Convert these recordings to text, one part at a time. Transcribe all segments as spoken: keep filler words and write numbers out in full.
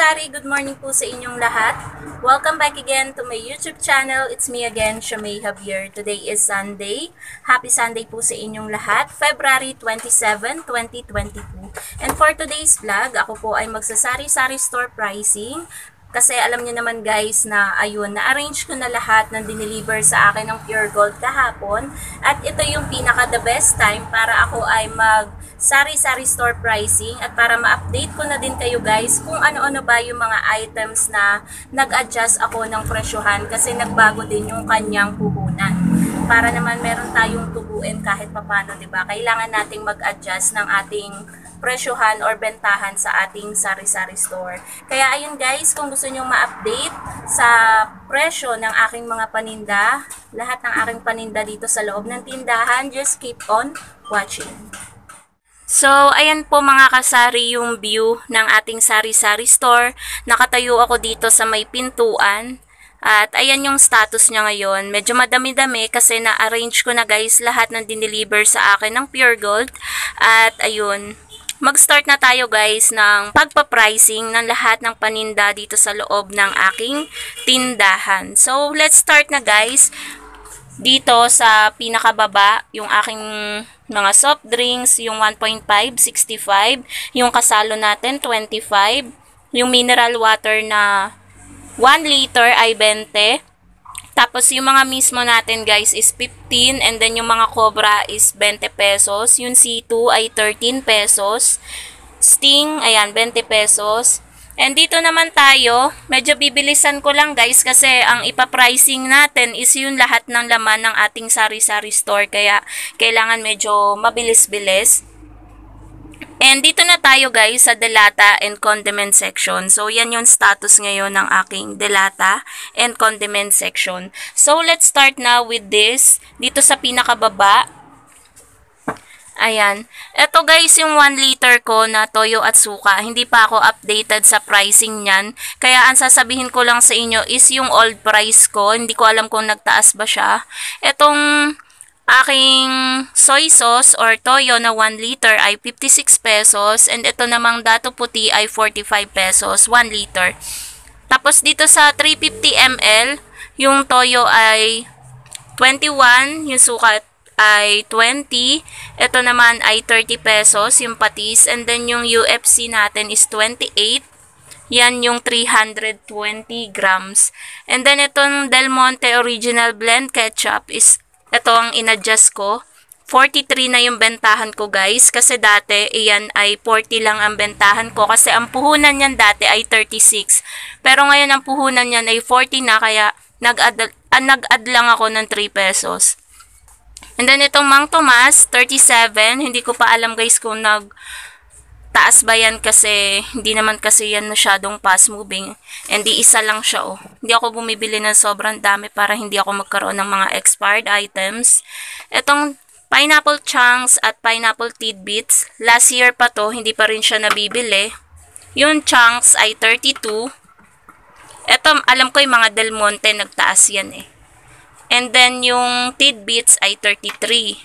kasari, good morning po sa inyong lahat. Welcome back again to my YouTube channel. It's me again, Shamay Javier. Today is Sunday. Happy Sunday po sa inyong lahat. February twenty-seventh, twenty twenty-two. And for today's vlog, ako po ay magsasari-sari store pricing. Kasi alam niyo naman guys na ayun, na-arrange ko na lahat ng dineliver sa akin ng Pure Gold kahapon. At ito yung pinaka the best time para ako ay mag sari-sari store pricing at para ma-update ko na din kayo guys kung ano-ano ba yung mga items na nag-adjust ako ng presyohan kasi nagbago din yung kanyang puhunan. Para naman meron tayong tubuin kahit papano, 'di ba? Kailangan nating mag-adjust ng ating presyohan or bentahan sa ating sari-sari store. Kaya ayun guys, kung gusto niyo ma-update sa presyo ng aking mga paninda, lahat ng aking paninda dito sa loob ng tindahan, just keep on watching. So, ayan po mga kasari yung view ng ating sari-sari store. Nakatayo ako dito sa may pintuan. At ayan yung status niya ngayon. Medyo madami-dami kasi na-arrange ko na guys lahat ng dineliver sa akin ng Pure Gold. At ayun, mag-start na tayo guys ng pagpa-pricing ng lahat ng paninda dito sa loob ng aking tindahan. So, let's start na guys. Dito sa pinakababa, yung aking mga soft drinks, yung one point five, sixty-five, yung kasalo natin, twenty-five, yung mineral water na one liter ay twenty, tapos yung mga mismo natin guys is fifteen, and then yung mga Cobra is twenty pesos, yung C two ay thirteen pesos, Sting, ayan, twenty pesos. And dito naman tayo, medyo bibilisan ko lang guys kasi ang ipa-pricing natin is yung lahat ng laman ng ating sari-sari store. Kaya kailangan medyo mabilis-bilis. And dito na tayo guys sa delata and condiment section. So yan yung status ngayon ng aking delata and condiment section. So let's start now with this. Dito sa pinakababa. Ayan. Ito guys yung one liter ko na toyo at suka. Hindi pa ako updated sa pricing niyan. Kaya ang sasabihin ko lang sa inyo is yung old price ko. Hindi ko alam kung nagtaas ba siya. Itong aking soy sauce or toyo na one liter ay fifty-six pesos. And ito namang dato puti ay forty-five pesos. one liter. Tapos dito sa three hundred fifty milliliters, yung toyo ay twenty-one. Yung suka ay twenty. Ito naman ay thirty pesos yung patis. And then yung U F C natin is twenty-eight. Yan yung three hundred twenty grams. And then itong Del Monte Original Blend Ketchup is ito ang inadjust ko. forty-three na yung bentahan ko guys. Kasi dati iyan ay forty lang ang bentahan ko. Kasi ang puhunan niyan dati ay thirty-six. Pero ngayon ang puhunan niyan ay forty na. Kaya nag-add uh, nag-add lang ako ng three pesos. And then itong Mang Tomas, thirty-seven. Hindi ko pa alam guys kung nag-taas ba yan kasi hindi naman kasi yan masyadong fast moving. And di isa lang siya oh. Hindi ako bumibili ng sobrang dami para hindi ako magkaroon ng mga expired items. Itong Pineapple Chunks at Pineapple Tidbits. Last year pa to, hindi pa rin siya nabibili. Yung Chunks ay thirty-two. Ito, alam ko yung mga Del Monte nagtaas yan eh. And then, yung Tidbits ay thirty-three.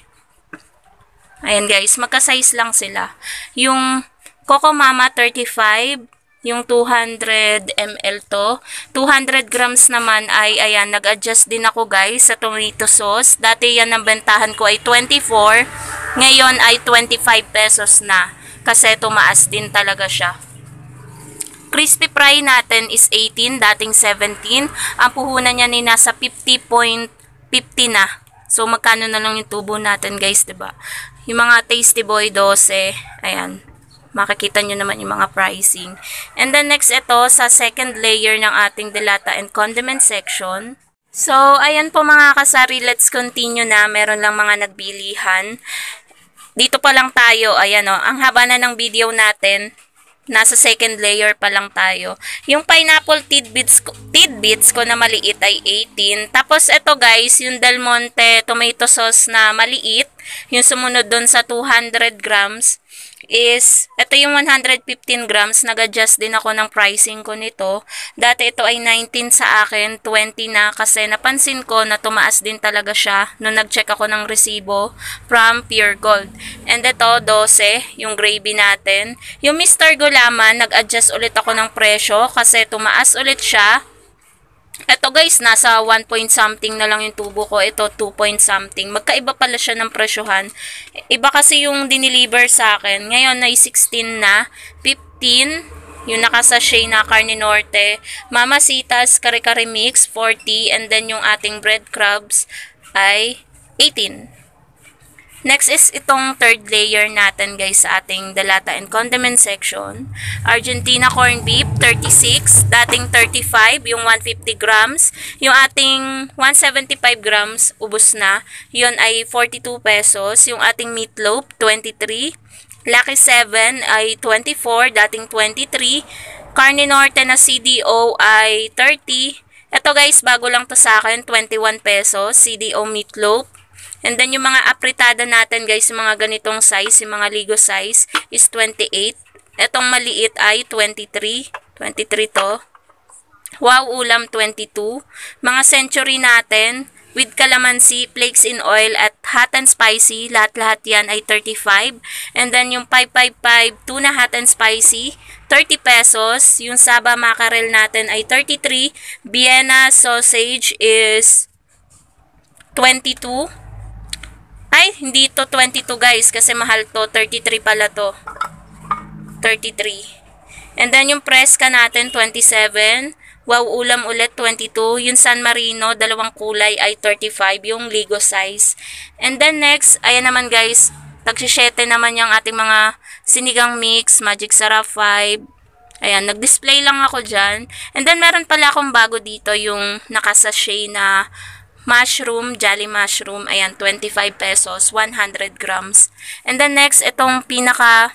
Ayan guys, magka-size lang sila. Yung Coco Mama, thirty-five. Yung two hundred milliliters to. two hundred grams naman ay, ayan, nag-adjust din ako guys sa tomato sauce. Dati yan ang bentahan ko ay twenty-four. Ngayon ay twenty-five pesos na. Kasi tumaas din talaga siya. Crispy fry natin is eighteen, dating seventeen. Ang puhunan niya ni nasa fifty point fifty na. So, magkano na lang yung tubo natin, guys, diba? Yung mga Tasty Boy, twelve. Ayan. Makikita nyo naman yung mga pricing. And then, next, ito, sa second layer ng ating delata and condiment section. So, ayan po mga kasari. Let's continue na. Meron lang mga nagbilihan. Dito pa lang tayo. Ayan o. Ang haba na ng video natin. Nasa second layer pa lang tayo. Yung pineapple tidbits ko, tidbits ko na maliit ay eighteen. Tapos ito guys, yung Del Monte tomato sauce na maliit, yung sumunod doon sa two hundred grams is, ito yung one hundred fifteen grams, nag-adjust din ako ng pricing ko nito. Dati ito ay nineteen sa akin, twenty na kasi napansin ko na tumaas din talaga siya nung nag-check ako ng resibo from Pure Gold. And ito, twelve, yung gravy natin. Yung Mister Gulaman, nag-adjust ulit ako ng presyo kasi tumaas ulit siya. Ito guys, nasa one point something na lang yung tubo ko. Ito, two point something. Magkaiba pala siya ng presyohan. Iba kasi yung diniliver sa akin. Ngayon ay sixteen na. fifteen, yung nakasashay na Carne Norte. Mamasitas, kare-kare mix, forty. And then yung ating breadcrumbs ay eighteen. Next is itong third layer natin guys sa ating dalata and condiment section. Argentina corned beef, thirty-six. Dating thirty-five, yung one hundred fifty grams. Yung ating one hundred seventy-five grams, ubos na. Yun ay forty-two pesos. Yung ating meatloaf, twenty-three. Lucky seven ay twenty-four, dating twenty-three. Carne Norte na C D O ay thirty. Ito guys, bago lang to sa akin, twenty-one pesos. C D O meatloaf. And then, yung mga apritada natin, guys, yung mga ganitong size, yung mga Ligo size, is twenty-eight. Etong maliit ay twenty-three. twenty-three to. Wow Ulam, twenty-two. Mga Century natin, with calamansi, flakes in oil, at hot and spicy, lahat-lahat yan ay thirty-five. And then, yung five five five, tuna hot and spicy, thirty pesos. Yung Saba mackerel natin ay thirty-three. Vienna sausage is twenty-two. Ay, hindi to twenty-two guys kasi mahal to. thirty-three pala to. thirty-three. And then yung Fresca natin, twenty-seven. Wow Ulam ulit, twenty-two. Yung San Marino, dalawang kulay ay thirty-five. Yung Ligo size. And then next, ayan naman guys, tagsisyete naman yung ating mga sinigang mix, Magic Sarap five. Ayan, nag-display lang ako dyan. And then meron pala akong bago dito, yung nakasashay na mushroom, Jolly mushroom. Ayan, twenty-five pesos, one hundred grams. And then next, itong pinaka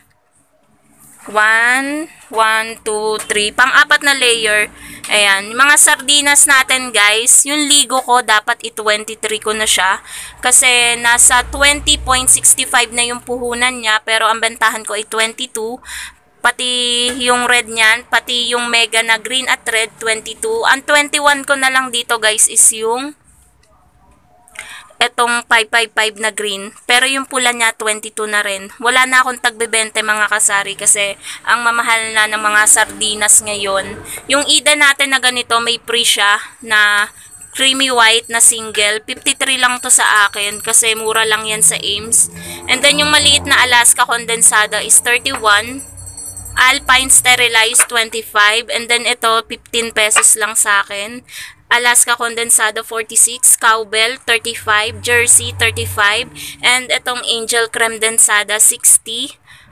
one, one, two, three, pang-apat na layer. Ayan, yung mga sardinas natin guys, yung Ligo ko, dapat i-twenty-three ko na siya. Kasi nasa twenty point six five na yung puhunan niya, pero ang bentahan ko ay twenty-two. Pati yung red niyan, pati yung mega na green at red, twenty-two. Ang twenty-one ko na lang dito guys is yung etong five five five na green. Pero yung pula niya, twenty-two na rin. Wala na akong tagbebente mga kasari kasi ang mamahal na ng mga sardinas ngayon. Yung Ida natin na ganito, may free siya na creamy white na single. fifty-three lang to sa akin kasi mura lang yan sa Ames. And then yung maliit na Alaska condensada is thirty-one. Alpine sterilized, twenty-five. And then ito, fifteen pesos lang sa akin. Alaska condensado, forty-six. Cowbell, thirty-five. Jersey, thirty-five. And itong Angel creme densada, sixty.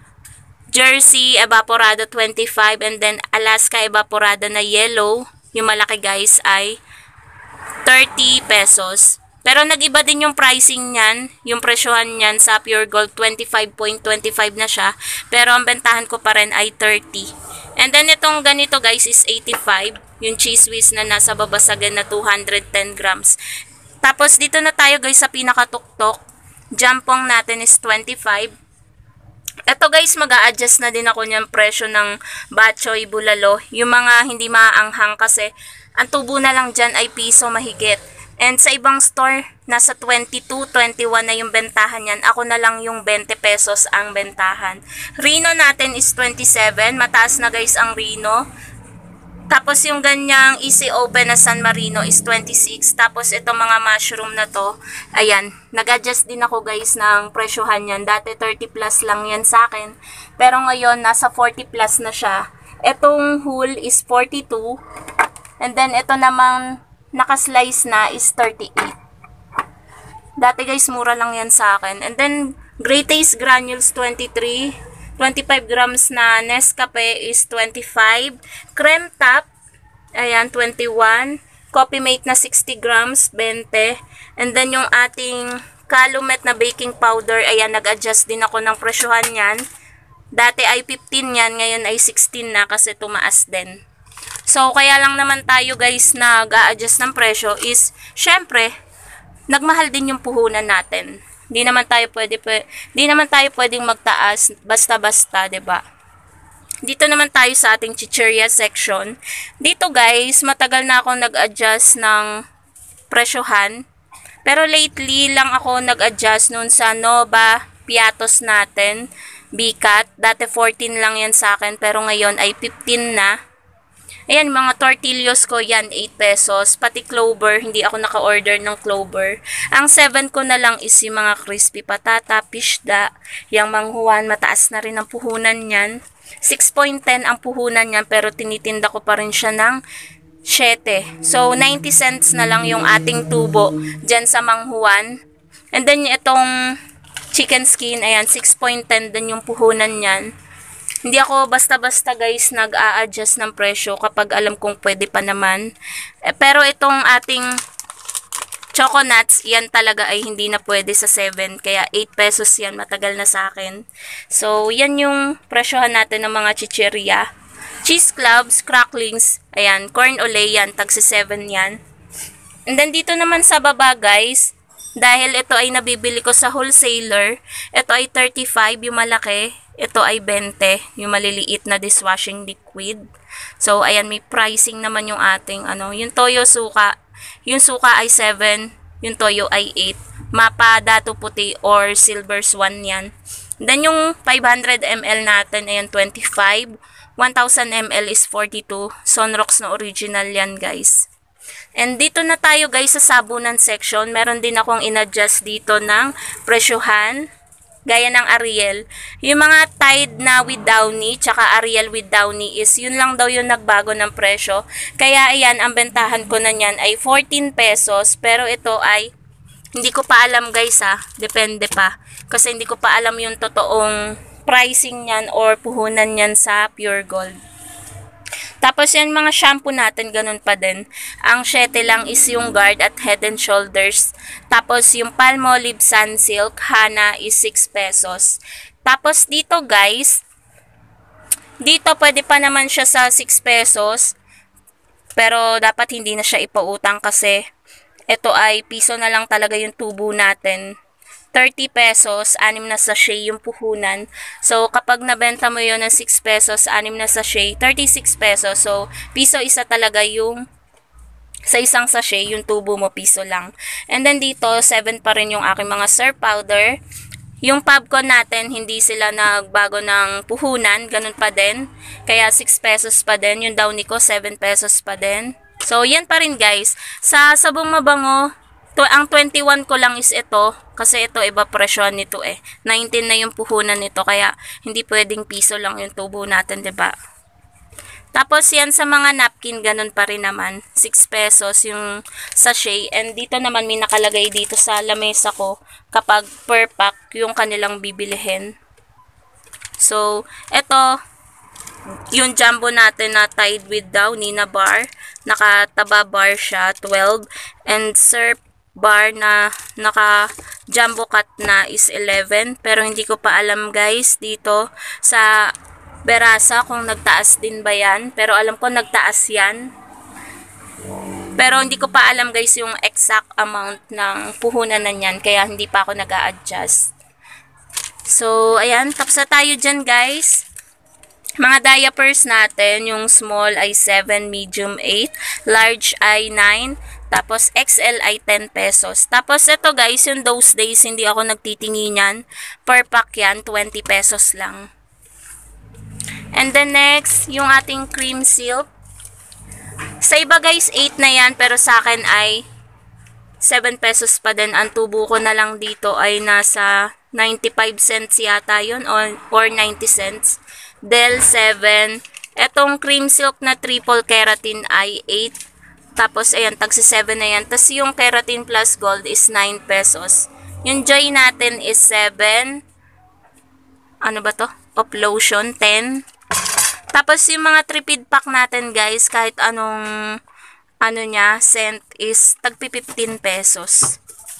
Jersey evaporado, twenty-five. And then Alaska evaporado na yellow, yung malaki guys, ay thirty pesos. Pero nag-iba din yung pricing niyan, yung presyohan niyan sa Pure Gold, twenty-five point two five na siya. Pero ang bentahan ko pa rin ay thirty. And then itong ganito guys is eighty-five. Yung cheese whiz na nasa babasagan na two hundred ten grams. Tapos dito na tayo guys sa pinakatuktok. Jampong natin is twenty-five. Ito guys, mag-a-adjust na din ako niyang presyo ng Batchoy Bulalo. Yung mga hindi maaanghang kasi ang tubo na lang dyan ay piso mahigit. And sa ibang store, nasa twenty-two, twenty-one na yung bentahan yan. Ako na lang yung twenty pesos ang bentahan. Rino natin is twenty-seven. Mataas na guys ang Rino. Tapos yung ganyang easy open na San Marino is twenty-six. Tapos itong mga mushroom na to, ayan, nag-adjust din ako guys ng presyohan yan. Dati thirty plus lang yan sa akin. Pero ngayon, nasa forty plus na siya. Itong whole is forty-two. And then ito namang naka-slice na is thirty-eight. Dati guys, mura lang yan sa akin. And then, Great Taste Granules, twenty-three. twenty-five grams na Nescafe is twenty-five. Creme Top, ayan, twenty-one. Coffee Mate na sixty grams, twenty. And then yung ating Calumet na baking powder, ayan, nag-adjust din ako ng presyohan yan. Dati ay fifteen yan, ngayon ay sixteen na kasi tumaas din. So, kaya lang naman tayo guys nag-a-adjust ng presyo is, syempre, nagmahal din yung puhunan natin. Di naman tayo pwede, pwede di naman tayo pwedeng magtaas basta-basta, 'di ba? Dito naman tayo sa ating chicheria section. Dito guys, matagal na ako nag-adjust ng presyohan. Pero lately lang ako nag-adjust noon sa Nova piatos natin. Bicat. Dati fourteen lang yan sa akin, pero ngayon ay fifteen na. Ayan, mga tortillos ko yan, eight pesos. Pati clover, hindi ako naka-order ng clover. Ang seven ko na lang is yung mga crispy patata, pishda, yung manghuan, mataas na rin ang puhunan yan. six point one zero ang puhunan yan, pero tinitinda ko pa rin siya ng seven. So, ninety cents na lang yung ating tubo dyan sa manghuan. And then, itong chicken skin, ayan, six point one zero din yung puhunan yan. Hindi ako basta-basta guys nag-a-adjust ng presyo kapag alam kong pwede pa naman. Eh, pero itong ating choco nuts, yan talaga ay hindi na pwede sa seven. Kaya eight pesos yan, matagal na sa akin. So, yan yung presyohan natin ng mga chichirya. Cheese clubs, cracklings, ayan, corn ole yan, tagsi seven yan. And then dito naman sa baba guys, dahil ito ay nabibili ko sa wholesaler, ito ay thirty-five yung malaki. Ito ay twenty, yung maliliit na dishwashing liquid. So, ayan, may pricing naman yung ating, ano, yung toyo suka. Yung suka ay seven, yung toyo ay eight. Mapa, dato puti, or silver swan yan. Then, yung five hundred milliliters natin, ayan, twenty-five. one thousand milliliters is forty-two. Sunrox na original yan, guys. And dito na tayo, guys, sa sabunan section. Meron din akong in-adjust dito ng presyohan. Gaya ng Ariel. Yung mga Tide na with Downy, tsaka Ariel with Downy is, yun lang daw yung nagbago ng presyo. Kaya, ayan, ang bentahan ko na nyan ay fourteen pesos. Pero ito ay, hindi ko pa alam guys ha. Depende pa. Kasi hindi ko pa alam yung totoong pricing nyan or puhunan nyan sa Pure Gold. Tapos yan mga shampoo natin, ganun pa din. Ang seven lang is yung Guard at Head and Shoulders. Tapos yung Palmolive Sunsilk, Hana is six pesos. Tapos dito guys, dito pwede pa naman siya sa six pesos. Pero dapat hindi na siya ipautang kasi ito ay piso na lang talaga yung tubo natin. thirty pesos, anim na sachet yung puhunan. So, kapag nabenta mo yun ng six pesos, anim na sachet, thirty-six pesos. So, piso isa talaga yung sa isang sachet, yung tubo mo, piso lang. And then dito, seven pa rin yung aking mga Surf powder. Yung Pabcon natin, hindi sila nagbago ng puhunan, ganun pa din. Kaya six pesos pa din. Yung Downy ko, seven pesos pa din. So, yan pa rin guys. Sa sabong mabango, to, ang twenty-one ko lang is ito. Kasi ito, iba presyo nito eh. nineteen na yung puhunan nito. Kaya, hindi pwedeng piso lang yung tubo natin, diba? Tapos, yan sa mga napkin, ganun pa rin naman. six pesos yung sachet. And dito naman, may nakalagay dito sa lamesa ko. Kapag per pack, yung kanilang bibilihin. So, ito, yung jumbo natin na Tide with Downy na bar. Nakataba bar siya, twelve. And Surf bar na naka jumbo cut na is eleven. Pero hindi ko pa alam guys dito sa Berasa kung nagtaas din ba yan. Pero alam ko nagtaas yan. Pero hindi ko pa alam guys yung exact amount ng puhunan na yan. Kaya hindi pa ako nag-a-adjust. So, ayan. Tapos na tayo dyan guys. Mga diapers natin. Yung small ay seven, medium eight, large ay nine. Tapos, X L ay ten pesos. Tapos, ito guys, yung those days, hindi ako nagtitingin yan. Per pack yan, twenty pesos lang. And then next, yung ating cream silk. Sa iba guys, eight na yan. Pero sa akin ay seven pesos pa din. Ang tubo ko na lang dito ay nasa ninety-five cents yata yun. Or, or ninety cents. Del seven. Etong cream silk na triple keratin ay eight. Tapos, ayan, tagsi seven na yan. Tapos, yung Keratin Plus Gold is nine pesos. Yung Joy natin is seven. Ano ba to? Of lotion, ten. Tapos, yung mga tripid pack natin, guys, kahit anong, ano niya, scent is tagpi fifteen pesos.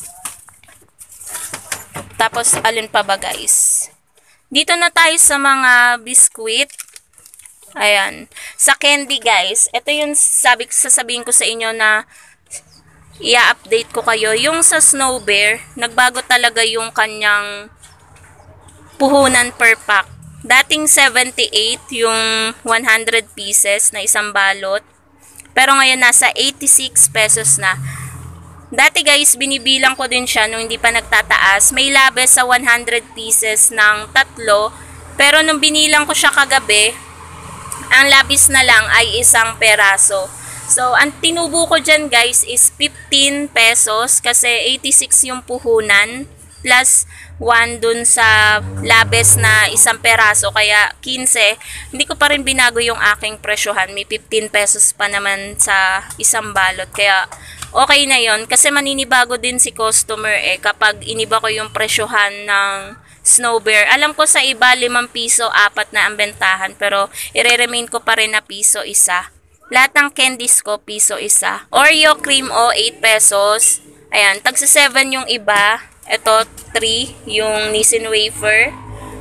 Tapos, alin pa ba, guys? Dito na tayo sa mga biskuit. Ayan. Sa candy guys, ito yung sabi, sasabihin ko sa inyo na i-update ko kayo. Yung sa Snow Bear, nagbago talaga yung kanyang puhunan per pack. Dating seventy-eight yung one hundred pieces na isang balot. Pero ngayon nasa eighty-six pesos na. Dati guys, binibilang ko din siya nung hindi pa nagtataas. May labis sa one hundred pieces ng tatlo. Pero nung binilang ko siya kagabi, ang labis na lang ay isang peraso. So, ang tinubo ko dyan guys is fifteen pesos kasi eighty-six yung puhunan plus one dun sa labis na isang peraso kaya fifteen. Hindi ko pa rin binago yung aking presyohan. May fifteen pesos pa naman sa isang balot kaya okay na yon kasi maninibago din si customer eh kapag iniba ko yung presyohan ng Snow Bear. Alam ko sa iba limang piso, apat na ang bentahan pero i-remain ko pa rin na piso isa. Lahat ng candies ko piso isa. Oreo Cream O eight pesos. Ayan, tagsa seven yung iba. Ito three yung Nissin Wafer.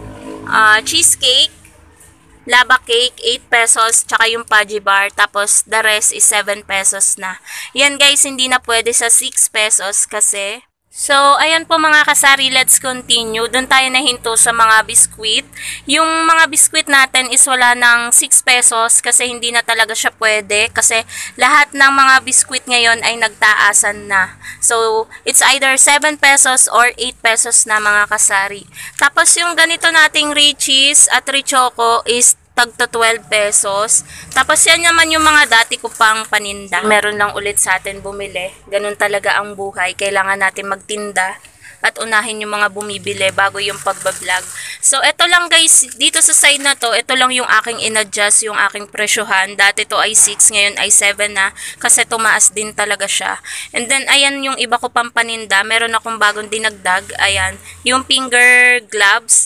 Uh, cheesecake, lava cake, eight pesos, tsaka yung Pudgy Bar, tapos the rest is seven pesos na. Yan guys, hindi na pwede sa six pesos kasi. So, ayan po mga kasari, let's continue. Doon tayo nahinto sa mga biskwit. Yung mga biskwit natin is wala ng six pesos kasi hindi na talaga siya pwede kasi lahat ng mga biskwit ngayon ay nagtaasan na. So, it's either seven pesos or eight pesos na mga kasari. Tapos yung ganito nating Richies at Richoco is tagto twelve pesos. Tapos yan naman yung mga dati ko pang paninda. Meron lang ulit sa atin bumili. Ganun talaga ang buhay. Kailangan natin magtinda at unahin yung mga bumibili bago yung pagbablog. So, ito lang guys, dito sa side na to, ito lang yung aking in-adjust, yung aking presyohan. Dati to ay six, ngayon ay seven na kasi tumaas din talaga siya. And then, ayan yung iba ko pang paninda. Meron akong bagong dinagdag. Ayan, yung finger gloves.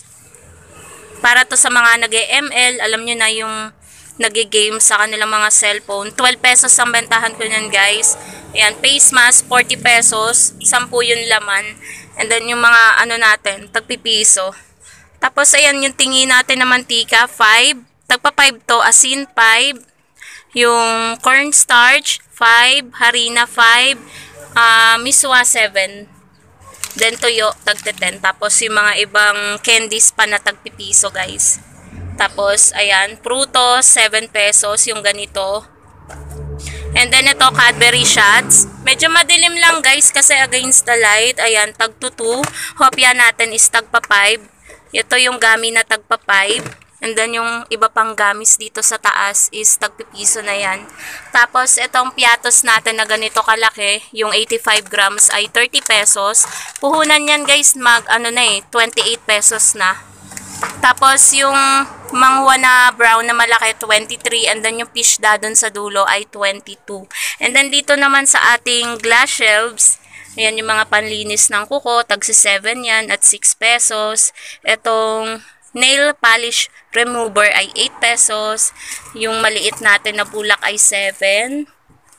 Para to sa mga nag-M L, alam nyo na yung nag-game sa kanilang mga cellphone. twelve pesos ang bentahan ko yan guys. Ayan, face mask, forty pesos. ten yung laman. And then yung mga ano natin, tagpipiso. Tapos ayan yung tingi natin na mantika, five. Tagpa five to, asin five. Yung cornstarch, five. Harina, five. Uh, miswa, seven. Then tuyo, tagte ten. Tapos yung mga ibang candies pa na tagpipiso guys. Tapos ayan, prutos, seven pesos yung ganito. And then ito, Cadbury shots. Medyo madilim lang guys kasi against the light. Ayan, tagto two. Hopya natin is tagpa five. Ito yung gami na tagpa five. And then yung iba pang gamis dito sa taas is tagpipiso na yan. Tapos itong piatos natin na ganito kalaki, yung eighty-five grams ay thirty pesos. Puhunan yan guys, mag ano na eh, twenty-eight pesos na. Tapos yung mangwa na brown na malaki, twenty-three. And then yung fish dadon sa dulo ay twenty-two. And then dito naman sa ating glass shelves, ayan yung mga panlinis ng kuko, tagsi seven yan at six pesos. Itong nail polish remover ay eight pesos. Yung maliit natin na bulak ay seven.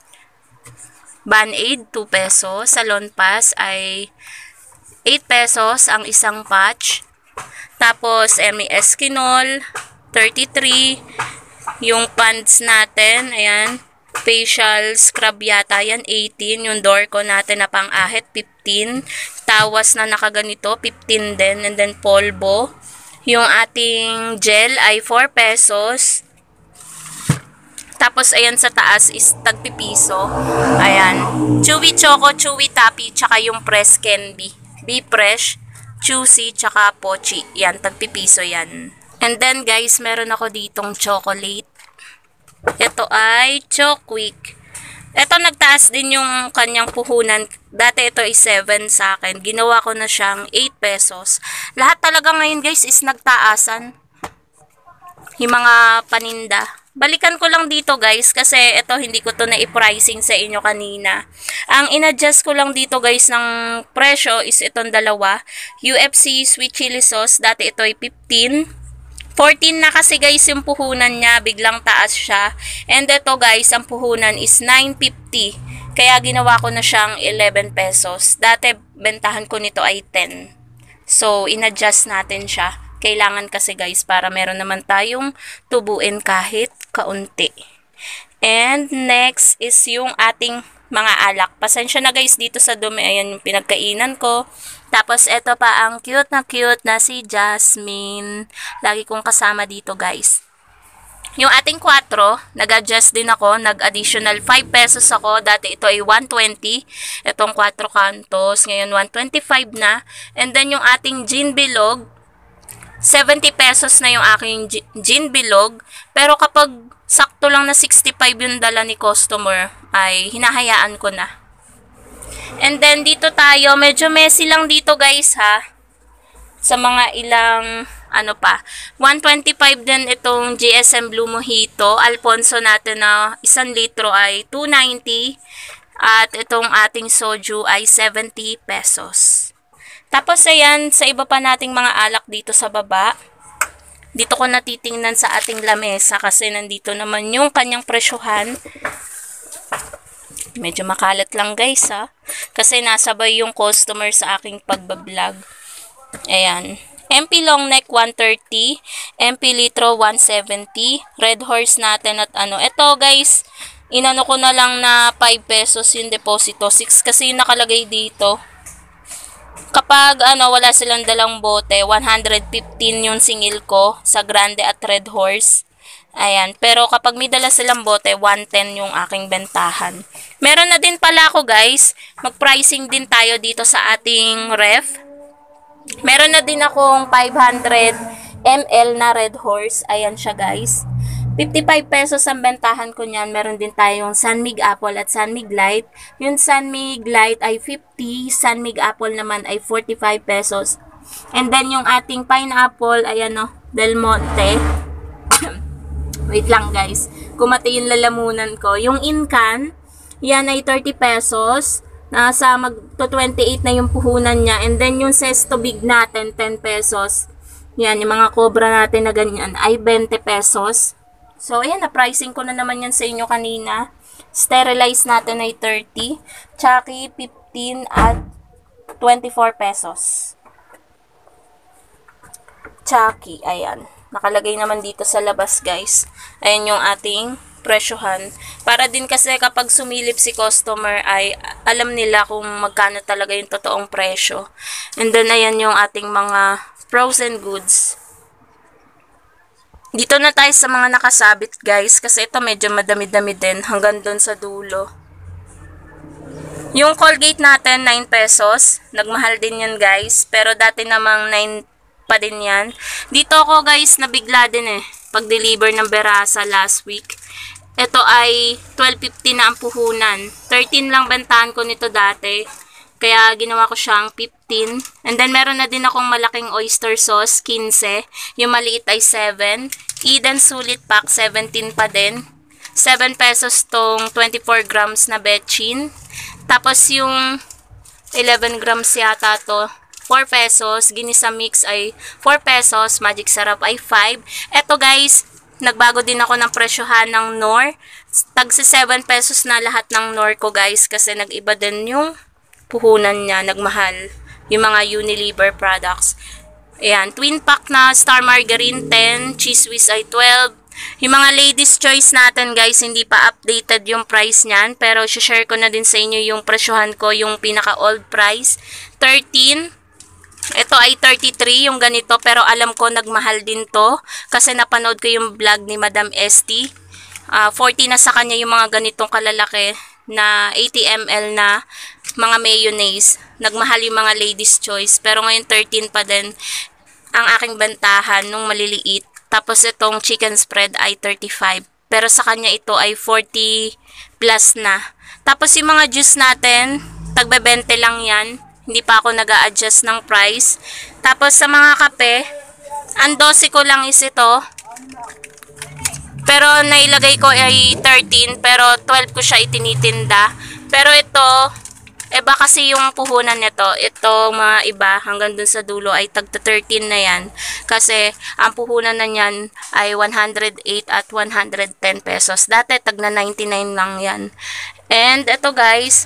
Band-Aid, two pesos. Salon Pass ay eight pesos ang isang patch. Tapos, M E S Kinol, thirty-three. Yung pants natin, ayan, facial scrub yata yan, eighteen. Yung Dorco natin na pang-ahit, fifteen. Tawas na nakaganito, fifteen din. And then, polvo. Yung ating gel ay four pesos. Tapos, ayan sa taas is tagpipiso. Ayan. Chewy Choco, Chewy Tappy, tsaka yung Press Candy. Be Fresh, Juicy, tsaka Pochi. Yan, tagpipiso yan. And then, guys, meron ako ditong chocolate. Ito ay Choquick. Ito, nagtaas din yung kanyang puhunan. Dati ito ay seven sa akin. Ginawa ko na siyang eight pesos. Lahat talaga ngayon guys is nagtaasan. Yung mga paninda. Balikan ko lang dito guys kasi ito hindi ko to na i-pricing sa inyo kanina. Ang in-adjust ko lang dito guys ng presyo is itong dalawa. U F C Sweet Chili Sauce. Dati ito ay fifteen. fourteen na kasi guys yung puhunan niya, biglang taas siya. And ito guys, ang puhunan is nine fifty. Kaya ginawa ko na siyang eleven pesos. Dati bentahan ko nito ay ten. So, in-adjust natin siya. Kailangan kasi guys para meron naman tayong tubuin kahit kaunti. And next is yung ating mga alak. Pasensya na guys dito sa dumi. Ayan yung pinagkainan ko. Tapos, ito pa ang cute na cute na si Jasmine. Lagi kong kasama dito, guys. Yung ating four, nag-adjust din ako, nag-additional five pesos ako. Dati ito ay one twenty. Itong four cantos, ngayon one twenty-five na. And then yung ating gin bilog, seventy pesos na yung aking gin bilog. Pero kapag sakto lang na sixty-five yung dala ni customer, ay hinahayaan ko na. And then dito tayo, medyo messy lang dito guys ha. Sa mga ilang ano pa, one twenty-five din itong G S M Blue Mojito. Alfonso natin na isang litro ay two ninety. At itong ating soju ay seventy pesos. Tapos ayan, sa iba pa nating mga alak dito sa baba. Dito ko natitingnan sa ating lamesa kasi nandito naman yung kanyang presyohan. Medyo makalat lang guys ha. Kasi nasabay yung customer sa aking pagbablog. Ayan. M P long neck one thirty, M P litro one seventy, Red Horse natin at ano. Ito guys, inano ko na lang na five pesos yung deposito, six kasi yung nakalagay dito. Kapag ano wala silang dalang bote, one fifteen yung singil ko sa Grande at Red Horse. Ayan, pero kapag may dala silang bote, one ten yung aking bentahan. Meron na din pala ako guys, mag-pricing din tayo dito sa ating ref. Meron na din akong five hundred milliliters na Red Horse. Ayan siya guys. fifty-five pesos ang bentahan ko niyan. Meron din tayong Sunmig Apple at Sunmig Light. Yung Sunmig Light ay fifty. Sunmig Apple naman ay forty-five pesos. And then yung ating pineapple, ayan o, Del Monte. Wait lang guys. Kumati yung lalamunan ko. Yung Incan, yan ay thirty pesos. Nasa mag to twenty-eight na yung puhunan niya. And then yung Sesto Big natin, ten pesos. Yan, yung mga cobra natin na ganyan ay twenty pesos. So, ayan, na-pricing ko na naman yan sa inyo kanina. Sterilize natin ay thirty. Chucky, fifteen at twenty-four pesos. Chucky, ayan. Nakalagay naman dito sa labas, guys. Ayan yung ating presyohan. Para din kasi kapag sumilip si customer ay alam nila kung magkano talaga yung totoong presyo. And then ayan yung ating mga frozen goods. Dito na tayo sa mga nakasabit guys kasi ito medyo madami-dami din hanggang doon sa dulo. Yung Colgate natin nine pesos. Nagmahal din yan guys. Pero dati namang nine pa din yan. Dito ako guys nabigla din eh. Pag-deliver ng Berasa last week. Ito ay twelve fifty na ang puhunan. thirteen lang bentahan ko nito dati. Kaya ginawa ko siyang fifteen. And then meron na din akong malaking oyster sauce, fifteen. Yung maliit ay seven. Eden Sulit Pack, seventeen pa din. seven pesos tong twenty-four grams na betchin. Tapos yung eleven grams yata to, four pesos. Ginisa mix ay four pesos. Magic Sarap ay five. Eto guys, nagbago din ako ng presyohan ng Knorr. Tag sa seven pesos na lahat ng Knorr ko guys kasi nag-iba din yung puhunan niya, nagmahal. Yung mga Unilever products. Ayan, twin pack na Star Margarine ten, Cheese Whiz ay twelve. Yung mga ladies choice natin guys, hindi pa updated yung price niyan. Pero share ko na din sa inyo yung presyohan ko, yung pinaka old price. thirteen. Ito ay thirty-three yung ganito pero alam ko nagmahal din to kasi napanood ko yung vlog ni Madam Esty. Uh, forty na sa kanya yung mga ganitong kalalaki na eighty milliliters na mga mayonnaise. Nagmahal yung mga ladies choice pero ngayon thirteen pa din ang aking bentahan nung maliliit. Tapos itong chicken spread ay thirty-five pero sa kanya ito ay forty plus na. Tapos yung mga juice natin tagbe-twenty lang yan. Hindi pa ako nag-a-adjust ng price. Tapos sa mga kape, ang dose ko lang is ito. Pero nailagay ko ay thirteen, pero twelve ko siya itinitinda. Pero ito, iba kasi yung puhunan nito. Ito mga iba, hanggang dun sa dulo ay tagta thirteen na yan. Kasi ang puhunan na yan ay one hundred eight at one hundred ten pesos. Dati tagna ninety-nine lang yan. And ito guys,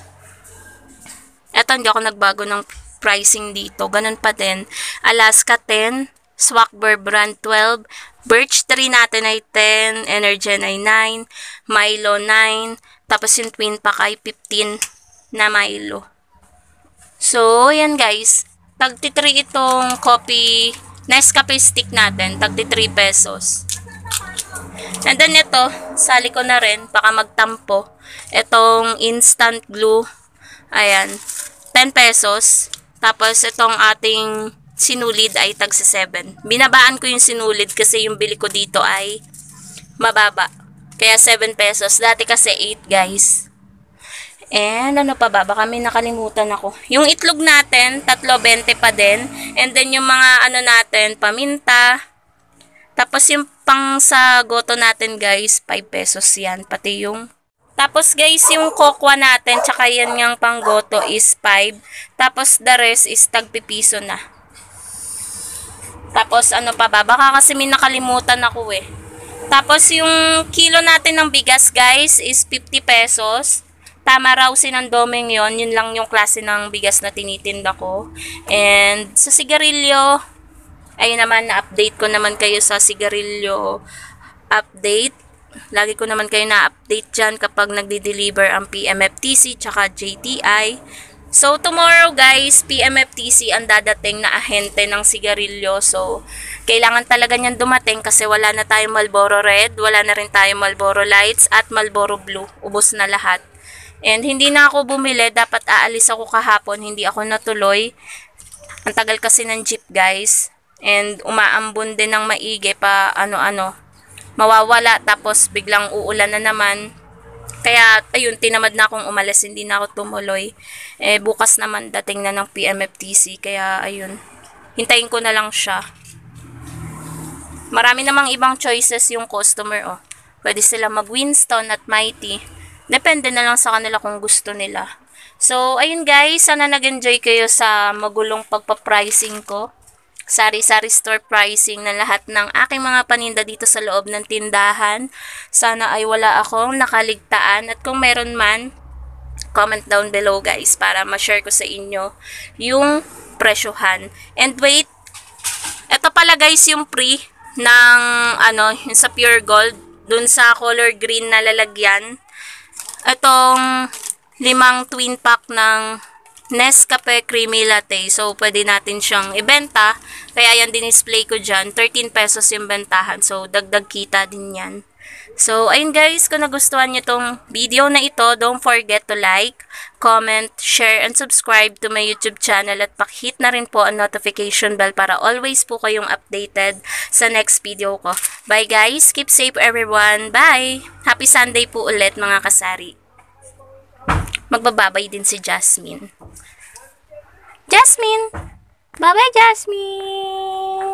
eto, hindi ako nagbago ng pricing dito. Ganun pa din. Alaska ten, Swackburr brand twelve, Birch Tree natin ay ten, Energen ay nine, Milo nine, tapos yung twin pack ay fifteen na Milo. So, yan guys. Tagti three itong coffee, Nescafe stick natin. Tagti three pesos. And then ito, sali ko na rin, baka magtampo. Itong instant glue, ayan, ten pesos. Tapos itong ating sinulid ay tag sa seven. Binabaan ko yung sinulid kasi yung bili ko dito ay mababa. Kaya seven pesos. Dati kasi eight, guys. And ano pa ba? Baka may nakalimutan ako. Yung itlog natin, tatlo bente pa din. And then yung mga ano natin, paminta. Tapos yung pang sa goto natin, guys, five pesos yan. Pati yung... Tapos guys, yung kokwa natin, tsaka yan yung pang goto is five. Tapos the rest is tagpipiso na. Tapos ano pa ba? Baka kasi may nakalimutan ako eh. Tapos yung kilo natin ng bigas, guys, is fifty pesos. Tama raw sinandoming yon, yun lang yung klase ng bigas na tinitinda ko. And sa sigarilyo, ayun naman, na-update ko naman kayo sa sigarilyo update. Lagi ko naman kayo na-update dyan kapag nagdi-deliver ang P M F T C tsaka J T I. So tomorrow, guys, P M F T C ang dadating na ahente ng sigarilyo. So kailangan talaga niyan dumating kasi wala na tayong Marlboro Red, wala na rin tayong Marlboro Lights at Marlboro Blue. Ubos na lahat. And hindi na ako bumili, dapat aalis ako kahapon, hindi ako natuloy. Ang tagal kasi ng jeep, guys. And umaambon din ng maigi pa ano-ano. Mawawala tapos biglang uulan na naman. Kaya ayun, tinamad na akong umalis, hindi na ako tumuloy. Eh bukas naman dating na ng P M F T C, kaya ayun. Hintayin ko na lang siya. Marami namang ibang choices yung customer, oh. Pwede sila mag-Winston at Mighty. Depende na lang sa kanila kung gusto nila. So, ayun guys, sana nag-enjoy kayo sa magulong pagpa-pricing ko. Sari-sari store pricing na lahat ng aking mga paninda dito sa loob ng tindahan. Sana ay wala akong nakaligtaan. At kung meron man, comment down below guys para ma-share ko sa inyo yung presyohan. And wait, eto pala guys yung free ng ano, yung sa Pure Gold. Dun sa color green na lalagyan. Itong limang twin pack ng Nescafe Creamy Latte. So, pwede natin siyang ibenta. Kaya yan din-display ko dyan. thirteen pesos yung bentahan. So, dagdag kita din yan. So, ayun guys. Kung nagustuhan nyo tong video na ito, don't forget to like, comment, share, and subscribe to my YouTube channel. At pakihit na rin po ang notification bell para always po kayong updated sa next video ko. Bye guys. Keep safe everyone. Bye! Happy Sunday po ulit mga kasari. Magbababay din si Jasmine. Jasmine! Bye-bye, Jasmine!